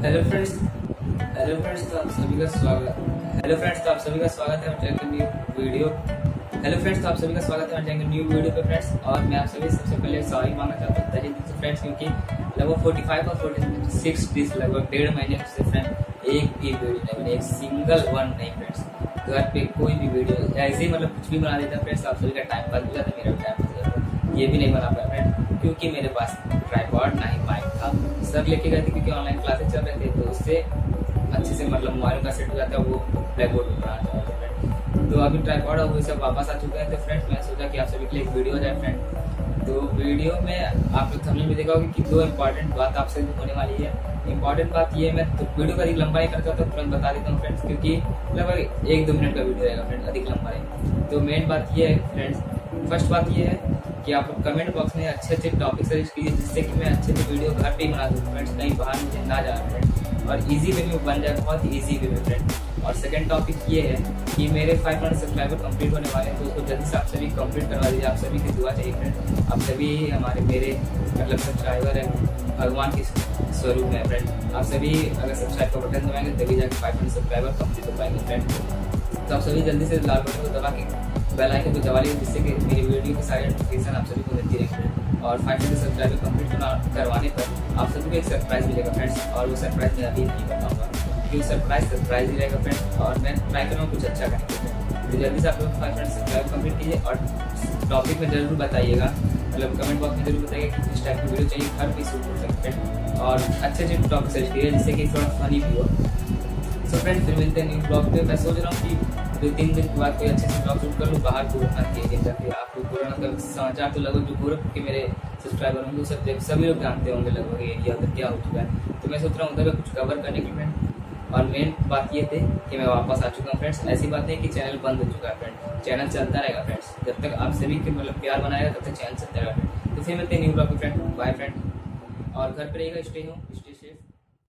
Hello friends तो आप सभी का स्वागत है हमारे न्यू वीडियो। हेलो फ्रेंड्स तो आप सभी का स्वागत है हमारे न्यू वीडियो पे फ्रेंड्स। और मैं आप सभी सबसे पहले सॉरी मांगना चाहता हूँ तहे फ्रेंड्स, क्योंकि लगभग 45 और 46 डेज लगभग 1.5 महीने से फ्रेंड एक भी वीडियो नहीं बनी, एक सिंगल वन नहीं फ्रेंड्स। घर पे कोई भी वीडियो ऐसे ही मतलब कुछ भी बना देता फ्रेंड्स, आप सभी का टाइम पास हो जाता, मेरा टाइम पास हो जाता, ये भी नहीं बना पाया फ्रेंड, क्योंकि मेरे पास ट्राइपॉड नहीं माइक था। सर लेके गए थे क्योंकि ऑनलाइन क्लासेस चल रहे थे, तो उससे अच्छे से मतलब मोबाइल का सेट हो जाता है, वो ब्लैक बोर्ड पर बनाना चाहता है फ्रेंड। तो अभी ट्राइपॉड और वो सब वापस आ चुके हैं, तो फ्रेंड्स मैं सोचा कि आप सभी के लिए एक वीडियो हो जाए फ्रेंड। तो वीडियो में आप लोग थंबनेल में देखा होगा कि 2 इम्पोर्टेंट बात आपसे होने वाली है। इम्पोर्टेंट बात ये मैं तो वीडियो का अधिक लंबा नहीं करता तो तुरंत बता देता हूँ फ्रेंड्स, क्योंकि लगभग 1-2 मिनट का वीडियो रहेगा फ्रेंड्स, अधिक लंबा नहीं। तो मेन बात ये है फ्रेंड्स, फर्स्ट बात ये है कि आप लोग कमेंट बॉक्स में अच्छे टॉपिक सजेस्ट कीजिए, जिससे कि मैं अच्छे से वीडियो घर पे ही बना दूँ फ्रेंड्स, कहीं बाहर मुझे ना जाना फ्रेंड, और इजी वे में बन जाए, बहुत इजी वे में फ्रेंड। और सेकंड टॉपिक ये है कि मेरे 500 सब्सक्राइबर कंप्लीट होने वाले हैं, तो उसको जल्दी से आप सभी कंप्लीट करवा दीजिए। आप सभी की दुआ चाहिए फ्रेंड, आप सभी हमारे मेरे मतलब सब्सक्राइबर है, भगवान के स्वरूप है फ्रेंड। आप सभी अगर सब्सक्राइब का बटन दबाएंगे तभी जाकर 500 सब्सक्राइबर कंप्लीट हो पाएंगे फ्रेंड। तो आप सभी जल्दी से लाल बटन को दबा के बेल आइकन को दबा लीजिए, जिससे कि मेरी वीडियो की सारी नोटिफिकेशन आप सभी को मिलती रहेगी। और 500 सब्सक्राइबर कंप्लीट करवाने पर आप सभी को एक सरप्राइज मिलेगा फ्रेंड्स, और वो सरप्राइज मैं अभी नहीं बताऊंगा, क्योंकि सरप्राइज ही रहेगा फ्रेंड, और मैं ट्राई करूँगा कुछ अच्छा करने के लिए। तो जल्दी से आप लोग 500 सब्सक्राइब कंप्लीट कीजिए, और टॉपिक में जरूर बताइएगा, मतलब कमेंट बॉक्स में जरूर बताइएगा कि किस टाइप की वीडियो चाहिए, घर पे शूट हो सकते हैं, और अच्छे टॉपिक सर्च कीजिए जिससे कि थोड़ा फनी भी हो। सो फ्रेंड फिर मिलते हैं न्यू ब्लॉग पे। मैं सोच रहा हूँ कि 2-3 दिन के बाद कोई अच्छे से ब्लॉग शूट कर लूँ बाहर कोरोना के एरिया जाके। आपको कोरोना का समाचार तो लगभग जो गोरखपुर के मेरे सब्सक्राइबर होंगे सब सभी लोग जानते होंगे लगभग एरिया उधर क्या हो चुका है, तो मैं सोच रहा हूँ उधर कुछ कवर करने के लिए। और मेन बात ये थे कि मैं वापस आ चुका हूँ फ्रेंड्स। ऐसी बात नहीं कि चैनल बंद हो चुका है फ्रेंड, चैनल चलता रहेगा फ्रेंड्स, जब तक आप सभी के मतलब प्यार बनाएगा तब तक चैनल चलता रहेगा फ्रेंड। तो फिर मिलते हैं न्यू ब्लॉग पे फ्रेंड, बाय फ्रेंड, और घर पर रहेगा, स्टे हो।